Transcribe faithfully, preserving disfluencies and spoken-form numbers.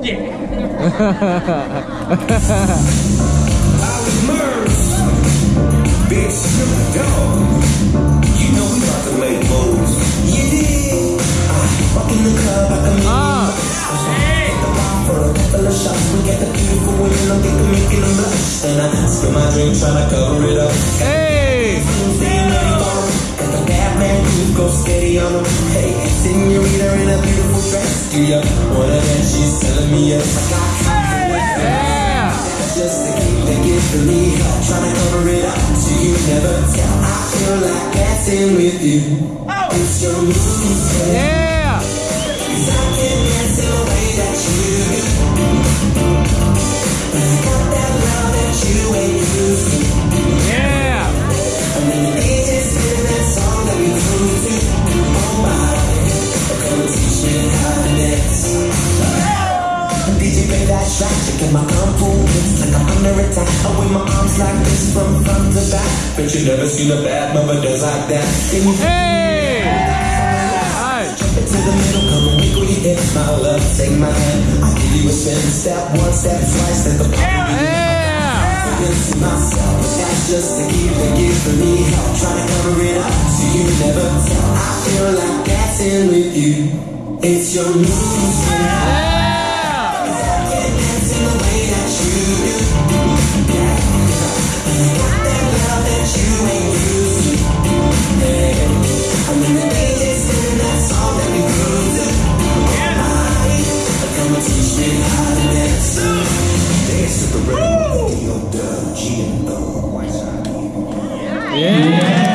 Yeah. I was Murs, Big Snoop Dogg. You know we about to make moves. Yeah. I walk in the club, I can make Ah. for a couple of shots. We get the beautiful women, I'm getting making them blush. And I spill my drink trying to cover it up. Hey. Got the bad man who goes steady on them. Hey, senorita in a beautiful dress. Do ya wanna dance? She's telling me yes. I got Yeah. just to keep the gift for me. Trying to cover it up so you never tell. I feel like dancing with you. It's your music. Yeah. 'Cause I can dance in the way that you do. I got that love that you ain't used to. Yeah. And then the D J spinning that song that we grew to. Oh my, come teach me how to dance. D J play that track, checking my combo moves like I'm under attack. I wave my arms like this from front to back. Bet you never seen a bad mother does like that. Hey. Hi. Jump into the middle, come and wiggle your hips, my love, take my hand. I'll give you a spin, step one, step twice, let the party begin. Yeah. Against myself, that's just to keep the gift for me. Help trying to cover it up so you never tell. I feel like dancing with you. It's your music. Yeah. Yeah.